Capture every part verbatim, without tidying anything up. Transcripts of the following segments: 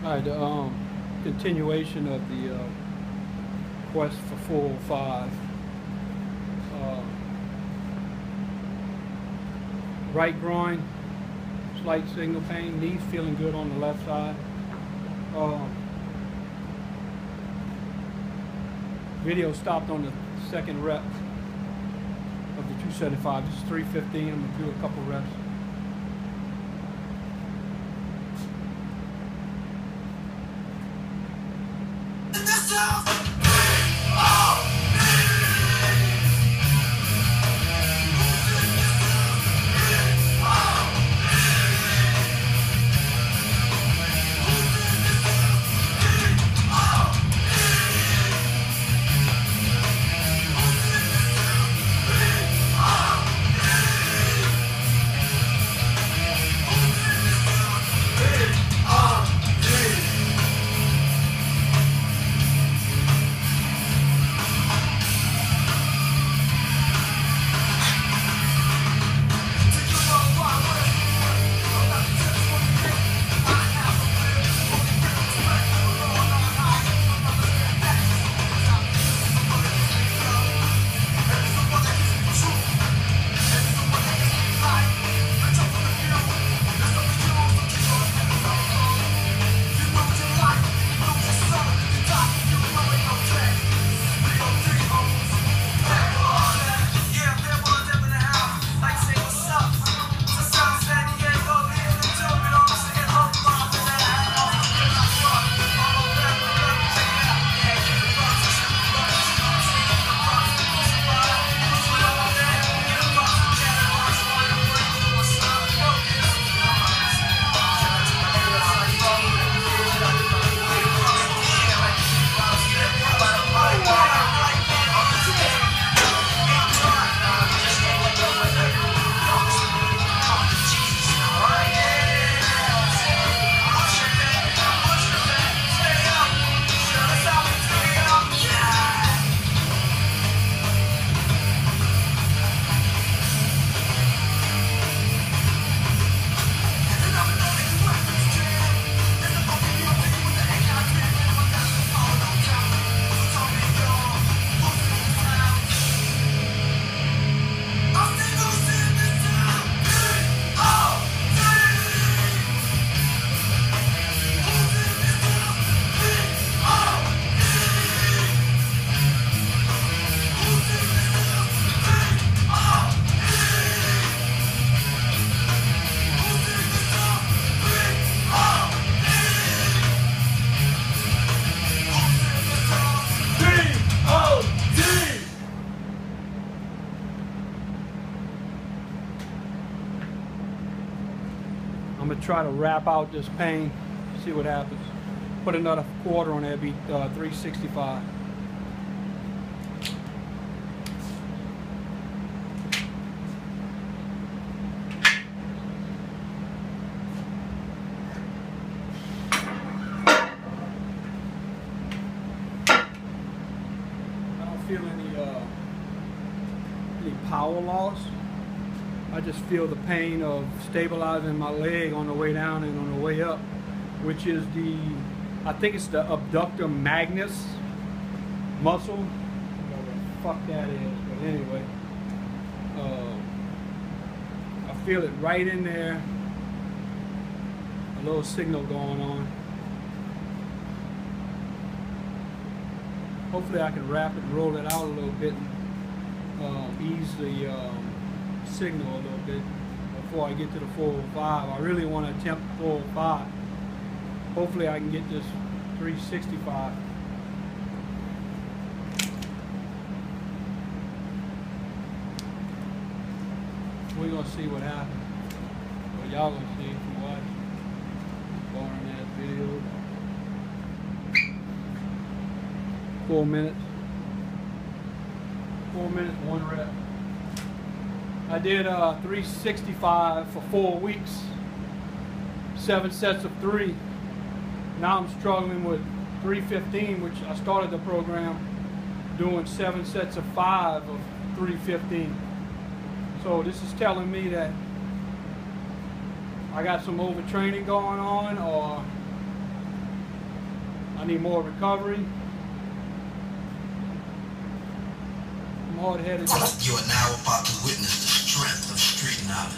Alright, the um, continuation of the uh, quest for four oh five. Uh, right groin, slight signal pain, knees feeling good on the left side. Um, video stopped on the second rep of the two seventy-five. This is three fifteen. I'm going to do a couple reps. I'm gonna try to wrap out this pain, see what happens. Put another quarter on there, be uh, three sixty-five. I don't feel any uh, any power loss. I just feel the pain of stabilizing my leg on the way down and on the way up, which is the, I think it's the abductor magnus muscle. Whatever the fuck that is, but anyway. Uh, I feel it right in there. A little signal going on. Hopefully I can wrap it and roll it out a little bit and uh, ease the um, signal a little bit before I get to the four oh five. I really want to attempt four oh five. Hopefully I can get this three sixty-five. We're gonna see what happens. Well, y'all gonna see if you watch boring ass video. Four minutes. Four minutes, one rep. I did uh, three sixty-five for four weeks, seven sets of three. Now I'm struggling with three fifteen, which I started the program doing seven sets of five of three fifteen. So this is telling me that I got some overtraining going on, or I need more recovery. I'm hard-headed. You are now about to witness the strength of street knowledge.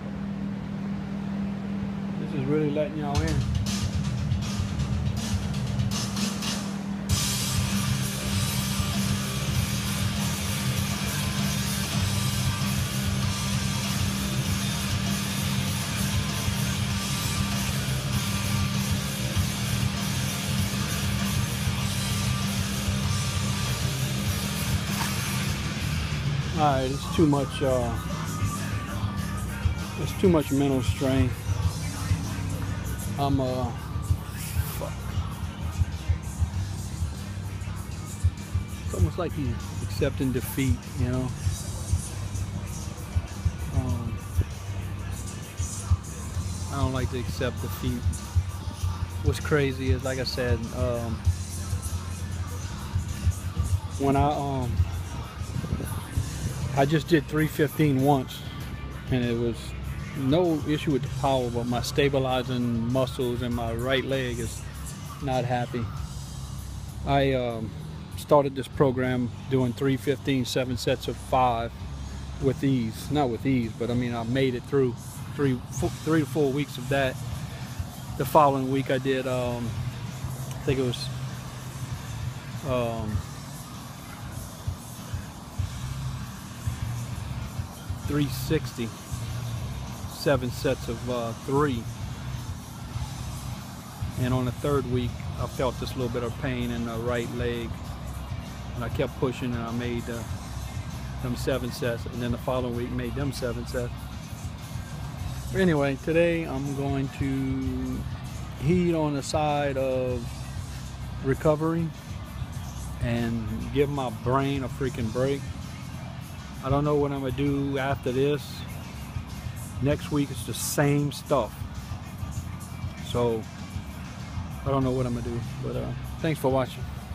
Really letting y'all in. Alright, it's too much, uh, it's too much mental strain. I'm, uh, fuck. It's almost like he's accepting defeat, you know? Um, I don't like to accept defeat. What's crazy is, like I said, um, when I, um, I just did three fifteen once, and it was no issue with the power, but my stabilizing muscles in my right leg is not happy. I um, started this program doing three fifteen, seven sets of five with ease. Not with ease, but I mean, I made it through three, four, three to four weeks of that. The following week I did, um, I think it was, um, three sixty, seven sets of uh, three, and on the third week I felt this little bit of pain in the right leg, and I kept pushing, and I made uh, them seven sets, and then the following week made them seven sets. But anyway, today I'm going to heat on the side of recovery and give my brain a freaking break. I don't know what I'm gonna do after this. Next week it's the same stuff, so I don't know what I'm gonna do, but uh, thanks for watching.